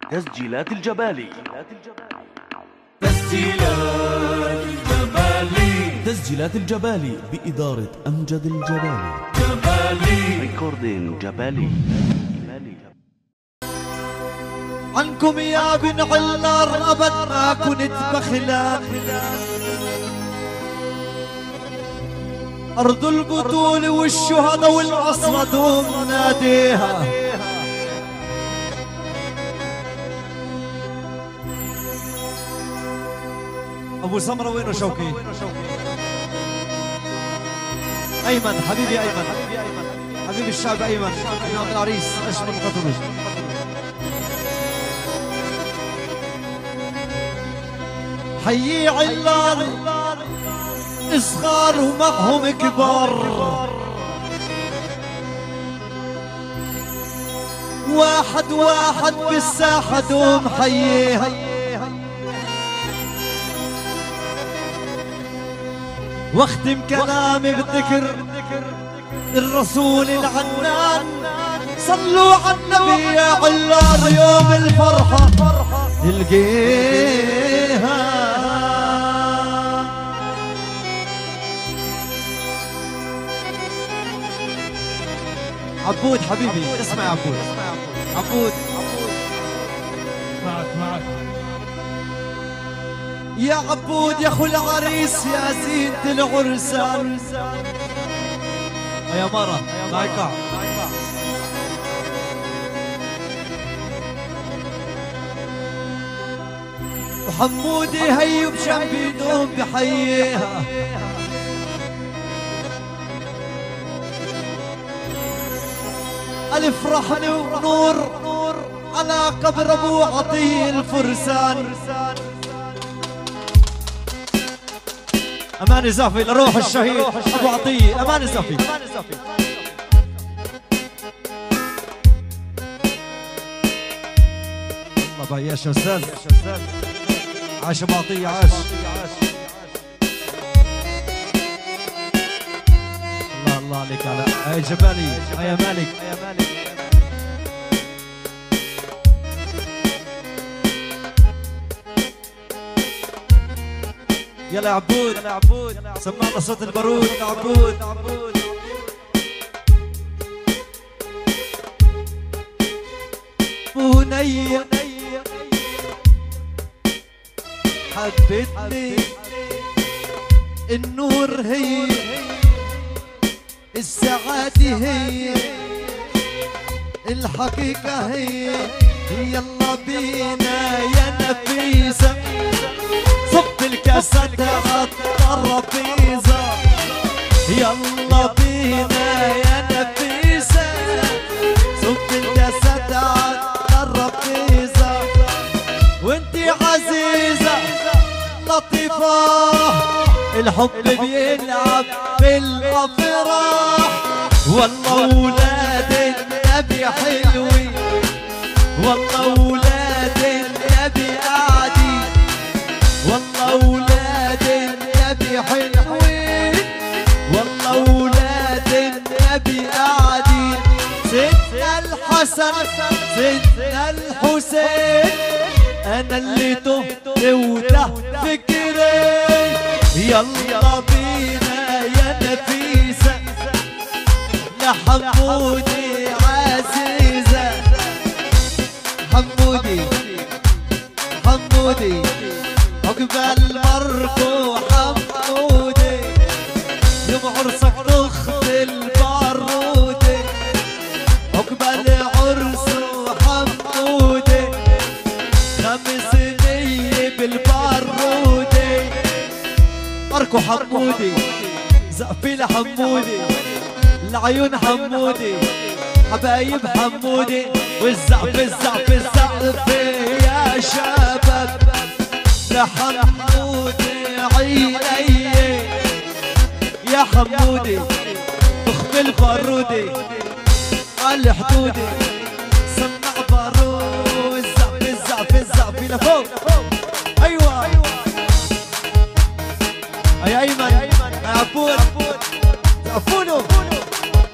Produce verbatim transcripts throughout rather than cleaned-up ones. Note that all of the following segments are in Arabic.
تسجيلات الجبالي. تسجيلات الجبالي. تسجيلات الجبالي بإدارة أمجد الجبالي. جبالي ريكوردين جبالي. عنكم يا بن علار أبد ما كنت بخلان، أرض البطول والشهداء والعصمة دوم ناديها. أبو سمرة وينه شوقي؟ أيمن حبيبي، أيمن حبيبي الشعب، أيمن إمام العريس أشمل قطرش. حيي علار صغار ومعهم كبار، واحد واحد بالساحة دوم حييها. واختم كلامي بذكر الرسول العنان، صلوا على النبي يا علار يوم الفرحة تلقيها. عبود حبيبي اسمع يا عبود، عبود معك معك يا عبود يا اخو العريس يا زينة العرسان. يا مرة معك وحمودي هي بجنبي دوم بحييها. ألف رحمة ونور على قبر أبو عطية الفرسان. أمان زافي لروح الشهيد أبو عطية، أمان زافي. الله بعياش يا أستاذ، عاش أبو عطية، عاش. الله الله عليك على هاي جبالي، هاي يا مالك، يا مالك. يلا يا عبود، يلا يا عبود، سمعنا صوت البارود يا عبود. بنية حبتني النور هي السعادة، هي الحقيقة، هي يلا بينا يا نفيسة، صب الكاسات على الترابيزة. يلا بينا يا نفيسة، صب الكاسات على الترابيزة. وانتي عزيزة لطيفة، الحب بيلعب بالافراح. والله ولاد النبي حلوين، والله ولاد النبي قاعدين، والله ولاد النبي حلوين، والله ولاد النبي قاعدين. سيدنا الحسن سيدنا الحسين، انا اللي تهت وده فكري. يلا بينا يا نفيسة لحمودي عزيزة. حمودي حمودي عقبال مركو حمودي، يوم عرسك تخت البارودي. عقبال عرسه حمودي، خمس نية بالبارودي. مركو حمودي زقفي لحمودي، العيون حمودي، حبايب حمودي. والزقف الزقف الزقف يا شباب لحمودي عيني يا حمودي. اخفي البارودي على حدودي، سمع بارود. الزقف الزقف الزقف لفوق، ايوه يا ايمن يا عبود، زقفونو.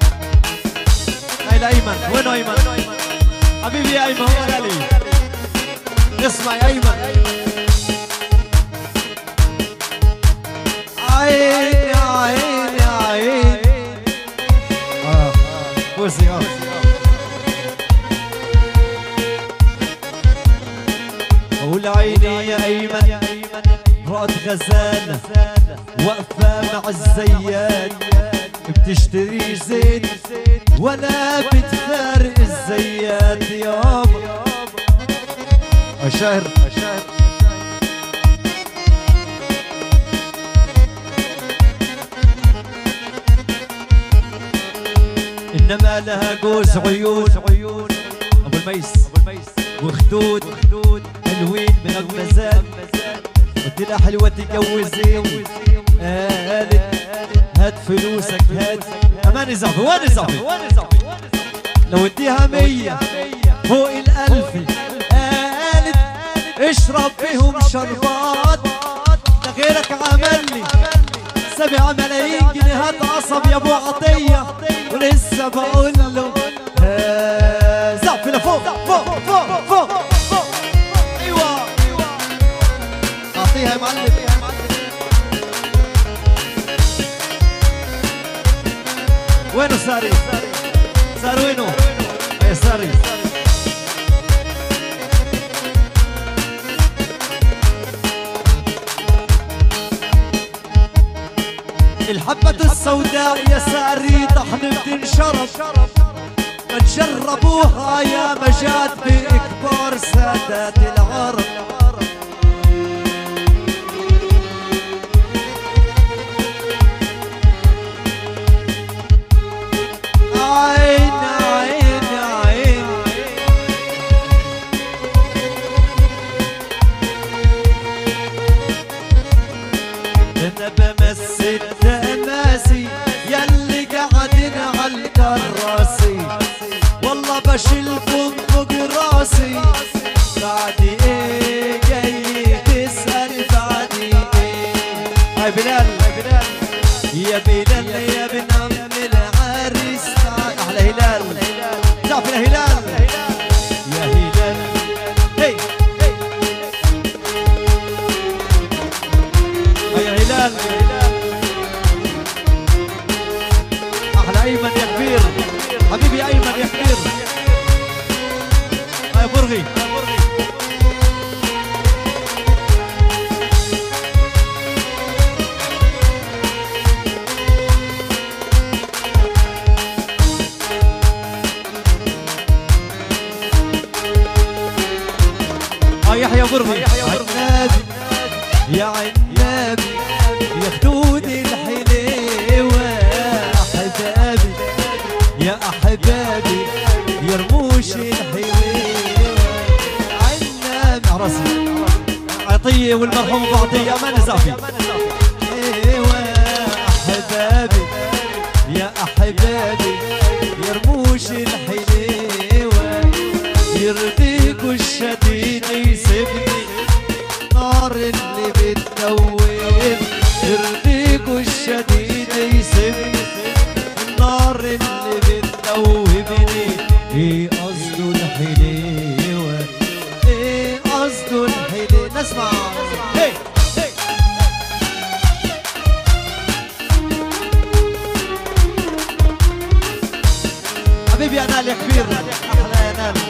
هاي لايمن، وينو ايمن؟ حبيبي يا ايمن، هو غالي. اسمع يا ايمن. عيني عيني عيني اه بوسي اه قول عيني يا ايمن رأت غزالة واقفة مع الزيات بتشتري زيت ولا بتفارق الزيات يابا. أشهر أشهر إنما لها جوز عيون أبو الميس وخدود حلوين من الغزال. قلت لها حلوة تجوزين قالت هات فلوسك هات. أمان إضافي وين إضافي لو اديها مية فوق الألف قالت اشرب بيهم شربات. ده غيرك عمل لي سبع ملايين جنيهات قصب يا ابو عطيه ولسه بقول له زقف لفوق فوق فوق فوق فوق. ايوه اعطيها يا معلم. وينه ساري؟ سار وينه؟ يا ساري الحبة السوداء يا ساري طحن بتنشرب ما تجربوها يا مجاد بإكبار سادات العرب. عين عين عين أنا بمثل تماسي ياللي قاعدين عالكراسي والله بشيلكم فوق راسي. بعدي ايه جاي تسأل بعدي ايه؟ هاي بلال يا بلال يا بن عم العريس تعال. احلى هلال زعف يا هلال يا هلال هي يا هلال. احلى ايمن يا كبير حبيبي يا ايمن يا كبير. يا برغي اه يحيى برغي يا عنابي يا عنابي يا خدود الحليوة أحبابي يا أحبابي يا رموش الحليوة. عنابي عرسي عطية والمرحوم بعطية أمان إضافي. ايوه أحبابي يا أحبابي يا رموش الحليوة يرضيكوا الشديد يسيبني النار اللي بتنوم. يرضيكوا الشديد يسيبني النار اللي بتنومني. ايه قصده الحليوة ايه قصده الحليوة. نسمع هي حبيبي يا نال يا كبير. احلى يا نال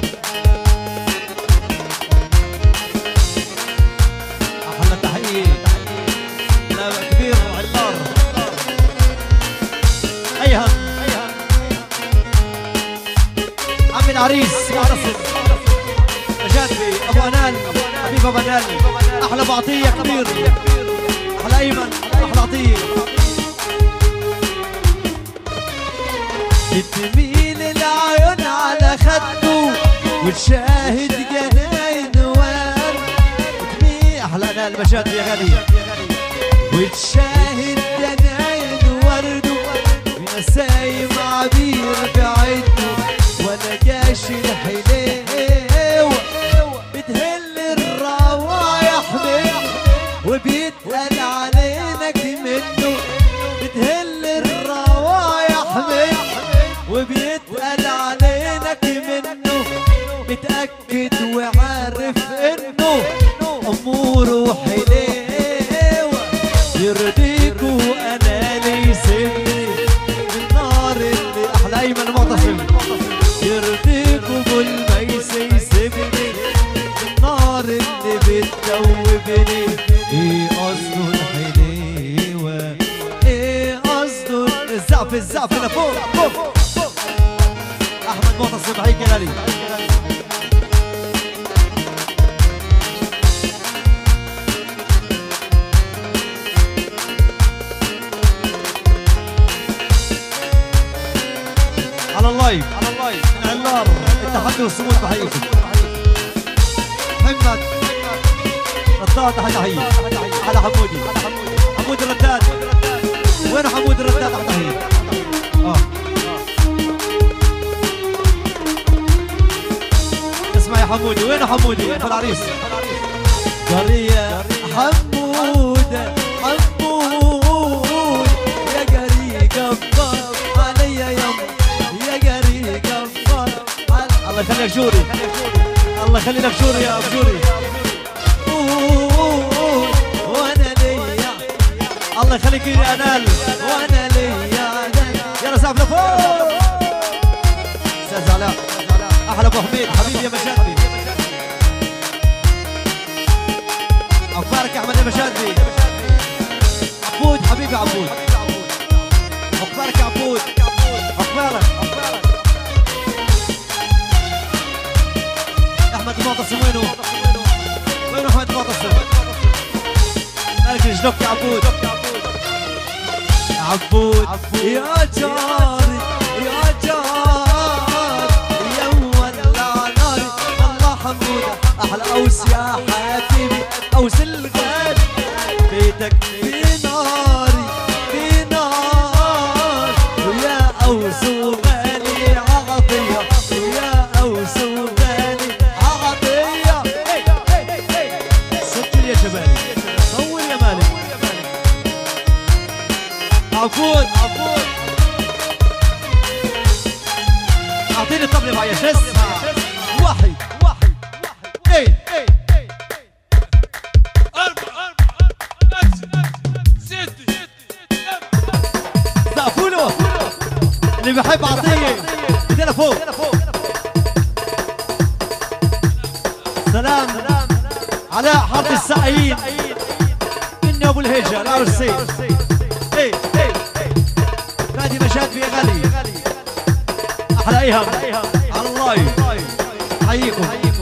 احلى تحية لا كبير عطار. ايهم عمي العريس معرفة مجادبي ابو انال حبيب ابو انال. احلى بعطية كبير احلى ايمن احلى عطية. بتميل العيون على خده وتشاهد جناين ورد. بتميل احلى انا المجاد يا غالي وتشاهد جناين ورد ونسايم عبير بعده ولا جاش الحليوة. بتهل الروايح منه وبيتقل علينك منه. بتهل الروايح منه وبيتقل علينك منه. متأكد وعارف احمد معتصم هيك غالي. على اللايف على اللايف من علار التحدي والصمود بحييكم. محمد رطاد تحية على حمودي. حمود الرداد وين حمود الرداد تحية؟ اه اسمع يا حمودي. وين حمودي؟ في العريس. قرية حمود حمود يا قري قبر علي يم يا قري قبر. الله يخليك جوري. الله يخلي لك جوري يا ابو جوري. وانا ليا الله يخليك يا انال. وانا ليا يلا سقف لفوق. استاذ علاء احلى ابو حميد حبيبي يا مشادبي. اخبارك يا احمد يا مشادبي؟ عبود حبيبي عبود. اخبارك يا عبود؟ اخبارك احمد المعتصم وينه؟ وينه احمد المعتصم؟ مالك رجلك يا عبود. عبود يا جاري يا جاري يا مولع ناري. الله حموده احلى اوس يا حبيبي اوس الغالي. بيتك في ناري في نار ويا اوس وغالي عطيه ويا اوس وغالي عطيه. سجل يا جبالي صور يا مالك. عبود عبود اعطيني الطبله معي. شو اسمع؟ واحد واحد اثنين أربعة خمسة ستة سقفوا له. اللي بحب اعطيه ايدينا فوق. سلام علاء حرب السقايين مني ابو الهجه العرسين. ايه ايه نادي مشادبي يا غالي. احلى ايهم على اللايف. حييكم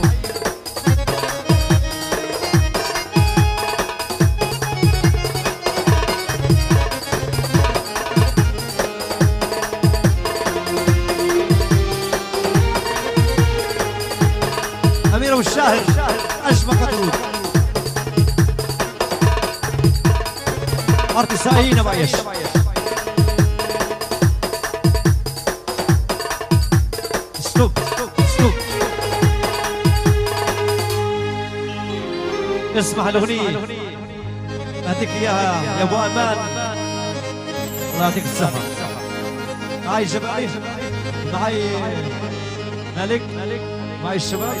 أميرة والشاهر أشبكت رود. أرتي سايين بعيش. ستوب ستوب. اسمع الأغنية أعطيك إياها يا أبو أمان. الله يعطيك الصحة. معي الشباب معي مالك معي الشباب.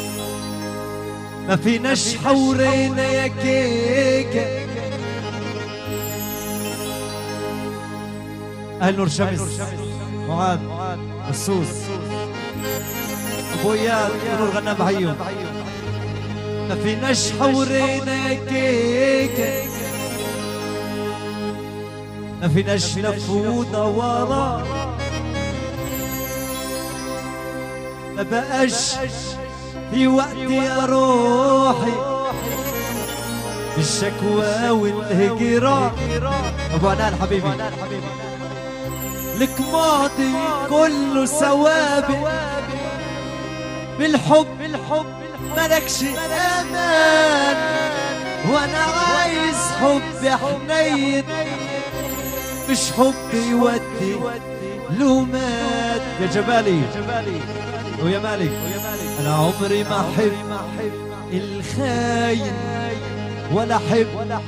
ما فيناش حورينا يا كيكة. أهل نور شمس معاذ السوس أبو إياد ونور غنام بحيهم. ما فيناش حورينا يا كيكة. ما فيناش لف ودوران. ما بقاش في وقت يا روحي الشكوى والهجران. ابو عنان حبيبي لك ماضي كله سوابق. بالحب بالحب ملكش امان. وانا عايز حب حنين مش حب يودي لومات. يا جبالي ويا مالك انا عمري ما احب الخاين ولا احب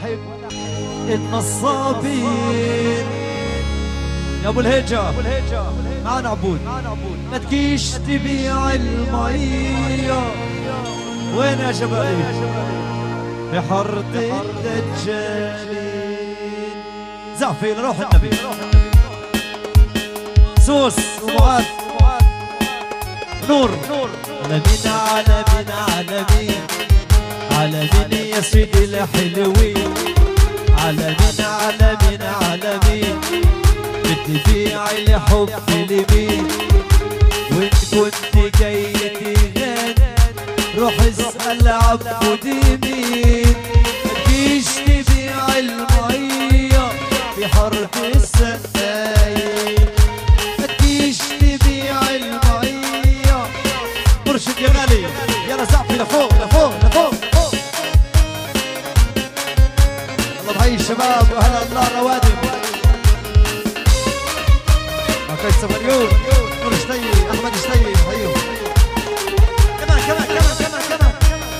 النصابين. يا ابو الهجه معنا عبود. ما تجيش تبيع الميه. وين يا شبابي؟ في حرة الدجالين. زعفي لروح النبي. سوس ومعاذ نور. على مين على مين على مين على مين يا سيدي الحلوين. على مين على مين على مين بدي تبيع الحب لمين وان كنت جاي تغني روح اسأل عبود مين متجيش تبيع المية في حرب السقايين متجيش تبيع المية مرشد يا غالي يلا سقفي لفوق لفوق لفوق الله بحيي الشباب واهلا الله روادم عكاش سفريون نور شتي احمد شتي بحييهم كمان كمان كمان كمان كمان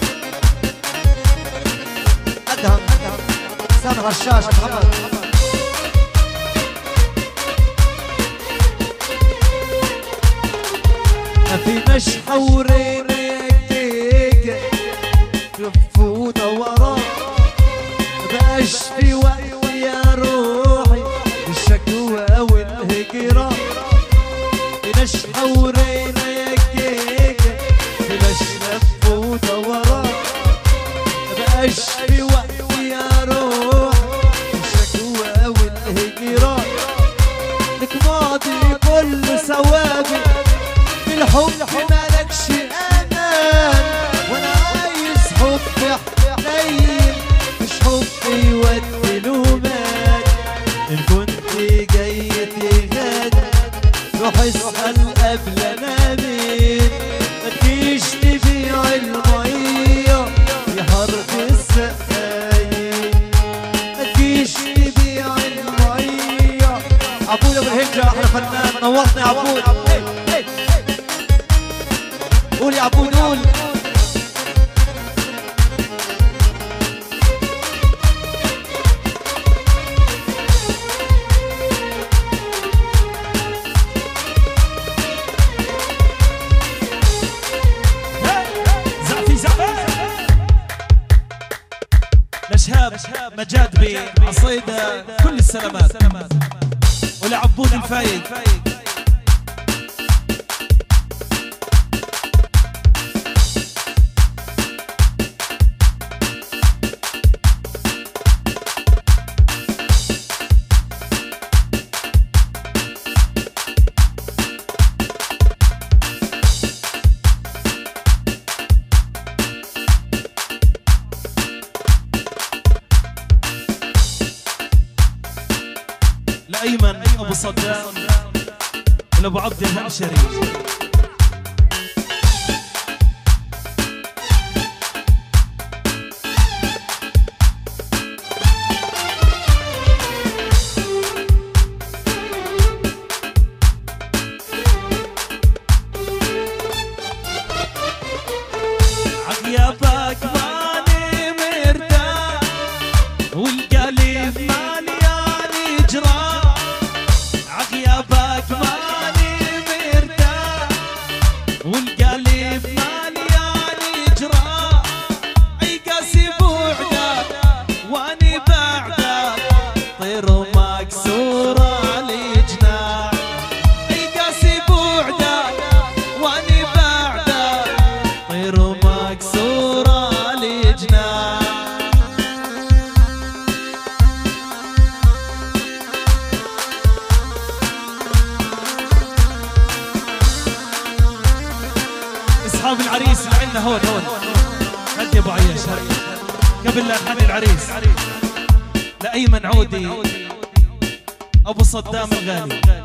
ادهم ادهم سامح الشاش محمد ما فيناش حورين يديك لفونا وراه مبقاش في وقت يا روحي الشكوى والهجرة فيناش حورين يديك فيناش لفونا وراه مبقاش في وقت يا روحي الشكوى والهجرة لك ماضي كل ثوابي الحب مالكش امان وانا عايز حب حنين مش حب يودي لومان ان كنت جاي تغني روح اسأل قبل انا مين متجيش تبيع المية في حرب السقايين متجيش تبيع المية عبود ابو الهجرة احلى فنان نورتني يا عبود قول يا عبود قول زعفي زعفي لشهاب مجاد بعصيدة كل السلامات ولعبود الفايد لأيمن أبو صدام ولأبو عبد الهمشري عغيابك ماني مرتاح والقلب مليان جراح عغيابك ماني مرتاح والقلب مليان جراح اي قاسي بعدك واني بعدك طير مكسورة الجناح اي قاسي بعدك واني بعدك طير مكسورة الجناح اصحاب العريس اللي عندنا هون هون هدي ابو عياش قبل لا نحني العريس لأيمن عودي ابو صدام الغالي